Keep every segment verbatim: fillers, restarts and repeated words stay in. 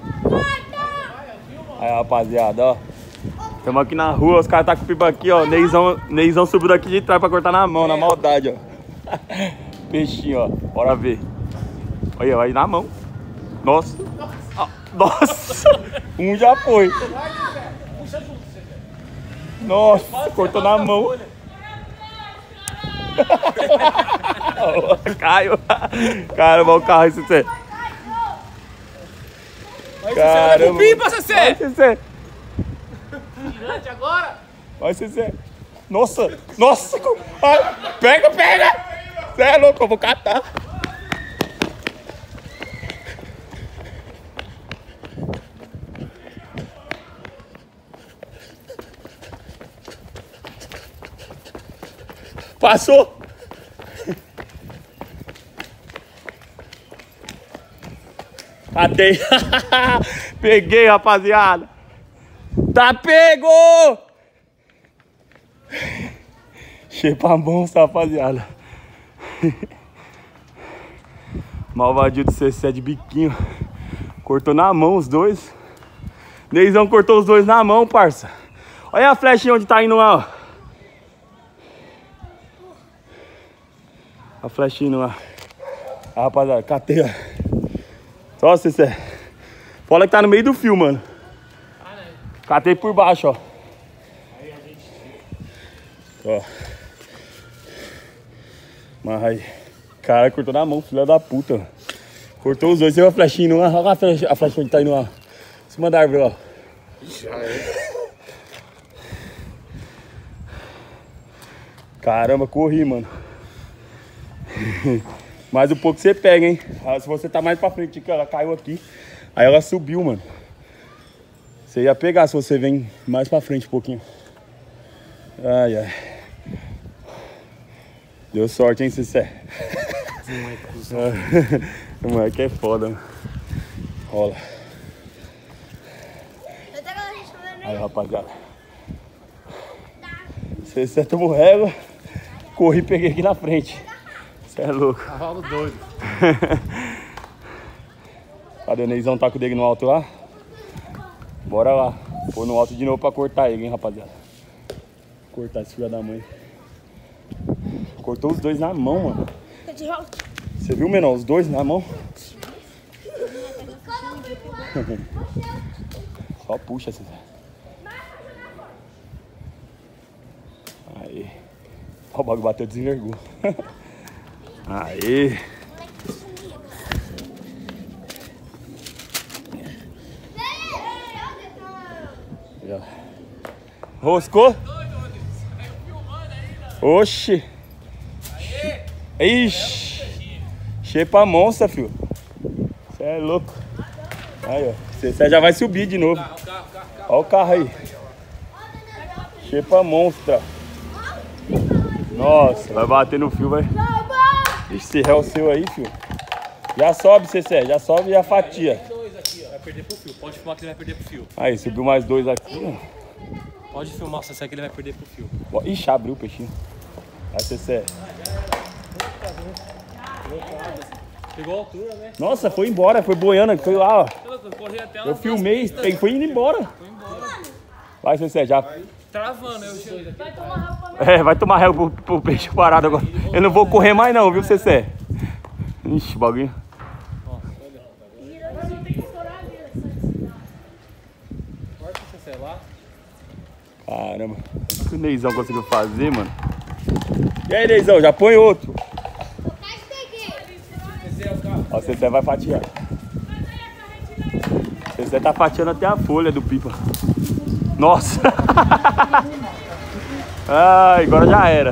Aí, rapaziada, ó. Estamos aqui na rua, os caras tá com o pipa aqui, ó. Neizão, Neizão subiu daqui de trás pra cortar na mão, na maldade, ó. Peixinho, ó. Bora ver. Olha, vai na mão. Nossa. Ah, nossa. Um já foi. Nossa, cortou na mão. Caiu. Caramba, o carro aí, Cê. Caramba. Vai, pipa, Cê. Vai, Cê. Gigante agora. Vai, Cê. Nossa, nossa. Ai, pega, pega. Cê é louco, eu vou catar. Passou! Catei! Peguei, rapaziada! Tá pego! Chepa monstro, rapaziada! Malvadinho do C C de biquinho. Cortou na mão os dois. Neizão cortou os dois na mão, parça. Olha a flechinha onde tá indo lá, ó. A flechinha lá. Ah, rapaziada, catei, ó. Só você, Cê. Fala que tá no meio do fio, mano. Ah, né? Catei por baixo, ó. Aí a gente... Ó. Mas aí. Cara, cortou na mão, filha da puta. Cortou os dois, você viu a flechinha, não? Olha a flechinha, a flechinha onde tá indo lá. Em cima da árvore, ó. Já é. Caramba, corri, mano. Mais um pouco você pega, hein? Se você tá mais pra frente, ela caiu aqui. Aí ela subiu, mano. Você ia pegar se você vem mais pra frente um pouquinho. Ai, ai. Deu sorte, hein, Cicé? O moleque é foda, mano. Rola. Aí, rapaziada. Cicé tomou régua. Corri e peguei aqui na frente. Você é louco. Cavalo doido. Cadê o Neizão? Tá com o dele no alto lá? Bora lá. Pôr no alto de novo pra cortar ele, hein, rapaziada. Cortar esse filho da mãe. Cortou os dois na mão, mano. Você viu, menor? Os dois na mão? Só puxa, César. Aí. Ó, o bagulho bateu, desenvergou. Aí. Roscou? Oxi. Ixi. Chepa monstra, filho. Você é louco. Aí, ó. Você já vai subir de novo. Olha o carro aí. Chepa monstra. Nossa, vai bater no fio, vai. Esse réu seu aí, filho. Já sobe, Cecé. Já sobe e a fatia. Vai perder pro fio. Pode filmar que ele vai perder pro fio. Aí, subiu mais dois aqui. Pode filmar o Cecé que ele vai perder pro fio. Ixi, abriu o peixinho. Aí, Cecé. Pegou a altura, né? Nossa, foi embora. Foi boiando. Foi lá, ó. Eu, eu filmei. Ele foi indo embora. Foi embora. Vai, Cecé, já. Travando, eu chego. Vai tomar réu pra mim. É, vai tomar réu pro, pro peixe parado agora. Eu não vou correr mais não, viu, Cecé? Ixi, bagulho. Corta o Cecé lá. Caramba. O que o Neizão conseguiu fazer, mano? E aí, Neizão, já põe outro. Ó, o Cecé vai fatiar. O Cecé tá fatiando até a folha do pipa. Nossa! Ai, agora já era.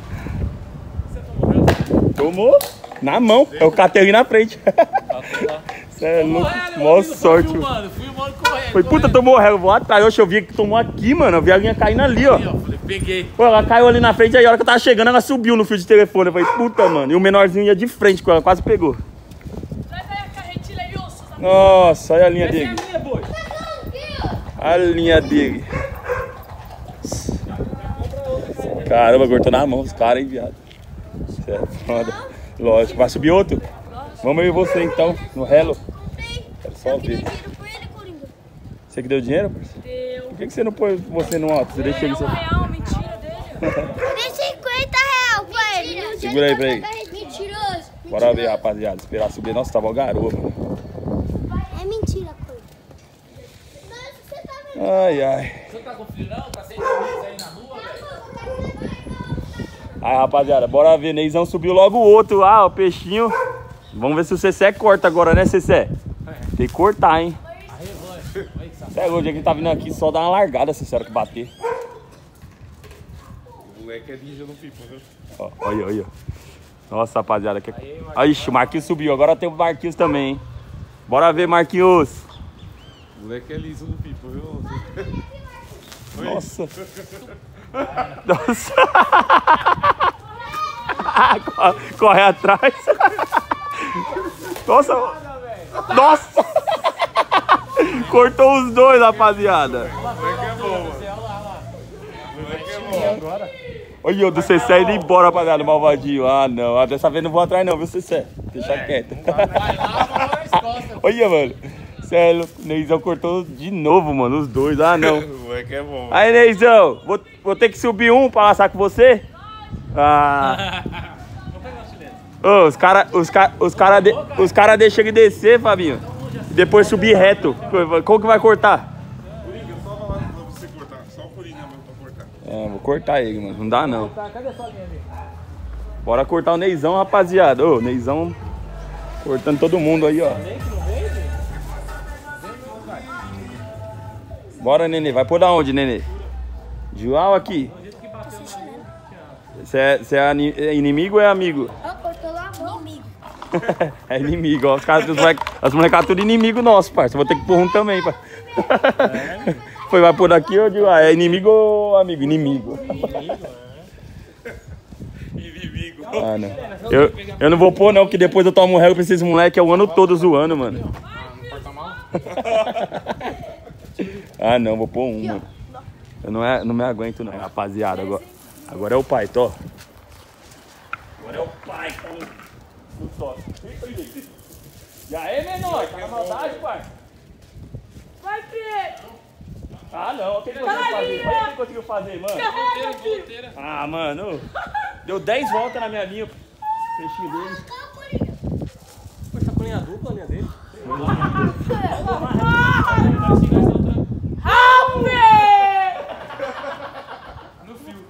Tomou? Na mão. Eu catei ali na frente. Você é louco. Mó sorte. Foi puta, tomou régua. Vou atrás. Oxe, eu vi que tomou aqui, mano. Eu vi a linha caindo ali, ó. Peguei. Pô, ela caiu ali na frente. Aí a hora que eu tava chegando, ela subiu no fio de telefone. Eu falei, puta, mano. E o menorzinho ia de frente com ela. Quase pegou. Nossa, olha a linha dele. A linha dele. Caramba, cortou na mão os caras, hein, viado. Isso é foda. Lógico. Vai subir outro? Vamos eu e você então, no relo. Quero só só Eu que dei ver. dinheiro pra ele, Coringa. Você que deu dinheiro, parceiro? Deu. Por que, que você não põe você no alto? Você deixa É ele um só... real, mentira dele. Eu dei cinquenta reais pra ele. No dia Segura aí, ele pra aí. vai pegar- Mentiroso. Bora ver, rapaziada. Esperar subir. Nossa, tava o garoto, mano. É mentira, Coringa. Nossa, você tá vendo? Ai, ai. Você tá com frio não? Tá sem camisa aí na rua, velho? Aí, rapaziada, bora ver. Neizão subiu logo o outro lá, o peixinho. Vamos ver se o Cessé corta agora, né, Cessé? Tem que cortar, hein? A revanche. Olha que safado. Até o dia que ele tá vindo aqui, só dá uma largada, Cessé, hora que bater. O moleque é ninja no pipa, viu? Ó, olha, olha. Nossa, rapaziada. Que... Aí, ixi, o Marquinhos subiu. Agora tem o Marquinhos também, hein? Bora ver, Marquinhos. O moleque é liso no pipa, viu? Nossa. Nossa. Corre atrás. Nossa. Nossa. Cortou os dois, rapaziada. O moleque é bom, mano. O moleque é bom. Agora? Olha o do Cessé indo embora, rapaziada, malvadinho. Ah, não. Ah, dessa vez não vou atrás não, viu, Cessé? Deixa quieto. Vai lá, mano, as costas. Olha, mano. Sério, o Neizão cortou de novo, mano, os dois. Ah, não. O moleque é bom. Aí, Neizão, vou, vou ter que subir um pra laçar com você? Ah. Vou pegar o chileno. Ô, os caras os cara, os cara de, os cara deixam ele descer, Fabinho. Depois subir reto. Como que vai cortar? Coringa, só vai lá pra você cortar. Só o Coringa mesmo pra cortar. É, vou cortar ele, mano. Não dá, não. Tá, cadê a sua linha ali? Bora cortar o Neizão, rapaziada. Ô, Neizão cortando todo mundo aí, ó. Vem que não vem, velho? Bora, Nenê. Vai por da onde, Nenê? João aqui. Você é, cê é ani- é inimigo ou é amigo? Ó, cortou lá a mão. Inimigo. É inimigo, ó. Os caras, os moleque, as molecadas tudo inimigo nosso, parça. Vou ter que pôr um também, parça. Foi, vai por aqui ou de lá? É inimigo ou amigo? Inimigo. Inimigo. Ah, não. Eu, eu não vou pôr, não, que depois eu tomo um réu pra esses moleques é o ano todo zoando, mano. Ah, não corta mal? Ah, não, vou pôr um, mano. Eu não, é, não me aguento, não. Rapaziada, agora, agora é o pai, tô. Agora é o pai, tá no, no toque. E aí, menor? Tá na maldade, pai? Vai, Pedro. Ah, não. O que ele conseguiu fazer? Olha o que ele conseguiu fazer, mano. Volteira, volteira. Ah, mano. Deu dez voltas na minha linha. Peixinho dele. Pô, tá com linha dupla a linha dele? No fio.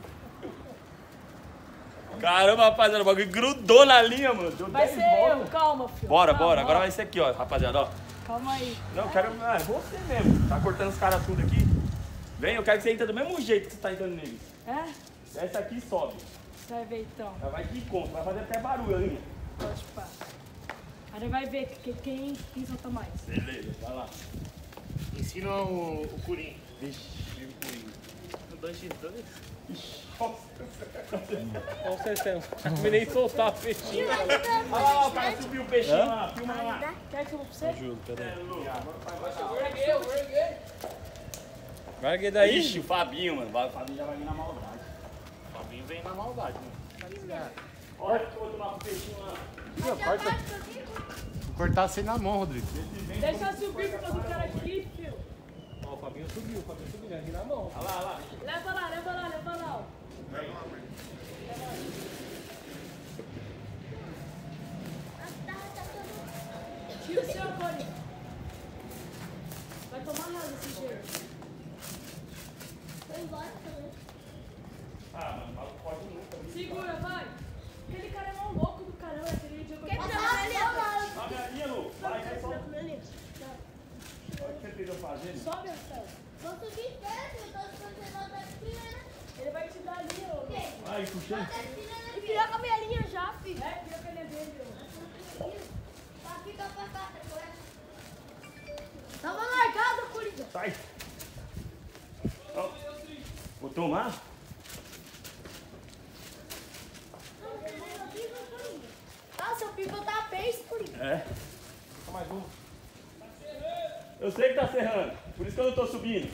Caramba, rapaziada, o bagulho grudou na linha, mano. Deu Vai dez ser eu, voltas. calma, filho. Bora, Calma, bora. Agora ó. vai ser aqui, ó, rapaziada, ó. Calma aí. Não, eu quero. Ah, é você mesmo. Tá cortando os caras tudo aqui. Vem, eu quero que você entre do mesmo jeito que você tá entrando neles. É? Essa aqui sobe. Você vai ver então. Ela vai de conta, vai fazer até barulho ali. Pode pá. Aí vai ver que, quem, quem solta mais. Beleza, vai lá. Ensina o, o Coringa. No dois por dois? Nossa. Olha o Cessé. Não nem soltar a peixinho. Olha lá, o cara subiu o peixinho lá. Filma lá. Quer que eu vou pra você? Juro, peraí. Eu erguei. Vai erguer daí. Ixi, o Fabinho, mano. O Fabinho já vai vir na maldade. O Fabinho vem na maldade, mano. Olha que eu vou tomar pro peixinho lá. Corta. Vou cortar assim na mão, Rodrigo. Deixa eu subir pra fazer o cara aqui, filho. Ó, o Fabinho subiu, o Fabinho subiu, vai vir na mão. Olha lá, olha lá. Leva lá, leva lá, leva lá. ó. Tira o seu agora. Vai tomar nada desse jeito. Ah, mano, pode nunca. Segura, vai. Aquele cara é mó louco do caramba. Aquele dia que eu Quer tava- tirar a minha Sobe a linha, Lu. Vai, vai, sobe. Sobe, Olha o que você tentou fazendo. Sobe, Marcelo. Vou subir tanto, eu tô escondendo outra espinha. Ele vai te dar ali, ô. Vai, puxando. E pior com a minha linha já, filho. É, tira a caninha dele, ô. Tá, fica pra cá, agora. Tava largado, Coringa. Sai. Ó. Vou tomar? Ah, seu pico tá peixe, Coringa. É. Mais um. Eu sei que tá serrando. Por isso que eu não tô subindo.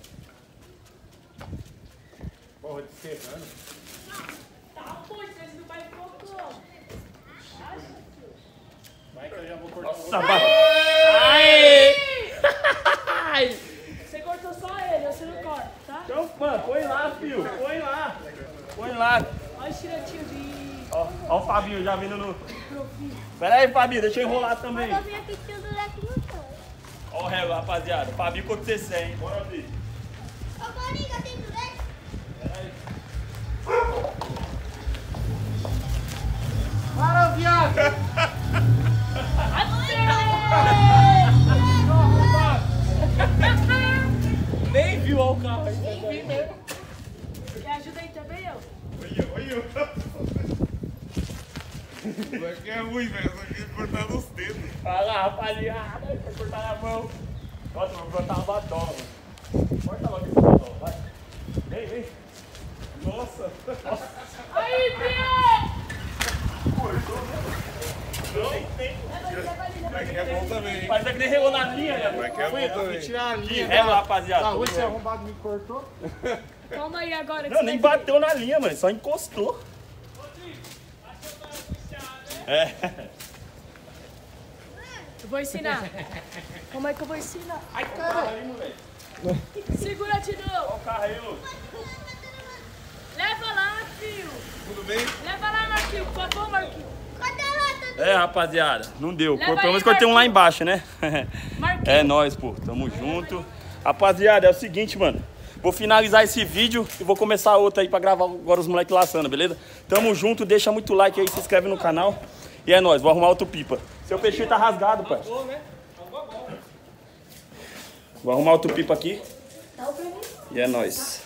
Porra, de serrano. Tá, pô, esse do pai ficou. Vai que eu já vou cortar. Nossa, vai. Aê! Ó o Fabinho já vindo no... Pera aí, Fabinho, deixa eu enrolar também. Quando eu vim aqui, tinha um durex no chão. Ó o régua, rapaziada. Fabinho com C C, hein? Bora ver. Ô, Coringa, tem durex? Pera aí. Para, viado! Nem viu ó, o carro aí. Nem vi mesmo. Me ajuda aí também, eu. Olha, olha. Isso aqui é ruim, velho. Isso aqui é cortar nos dedos. Vai lá, rapaziada. Vai cortar na mão. Nossa, vou cortar uma badola, mano. Corta logo esse badola, vai. Vem, vem. Nossa. Nossa. Aí, Pia! Vai que é bom também, hein? Parece que nem regou na linha, né? Vai que é bom também. Tirar a Que linha. régua, rapaziada. Da rua, esse arrombado me cortou. Calma aí agora. que Não, você nem vai ver. bateu na linha, mano. Só encostou. É. Eu vou ensinar. Como é que eu vou ensinar? Ai, caralho, velho. Segura, Tidão. Olha o carro aí, Lu. Leva lá, Marquinho. Tudo bem? Leva lá, Marquinho. Por favor, Marquinho. Cadê a lata? É, rapaziada. Não deu. Leva Pelo menos aí, cortei um lá Marquinhos. embaixo, né? Marquinho. É nóis, pô. Tamo junto. Rapaziada, é o seguinte, mano. Vou finalizar esse vídeo e vou começar outro aí pra gravar agora os moleques laçando, beleza? Tamo junto, deixa muito like aí, se inscreve no canal. E é nóis, vou arrumar outro pipa. Seu peixinho tá rasgado, pai. Vou arrumar outro pipa aqui. E é nóis.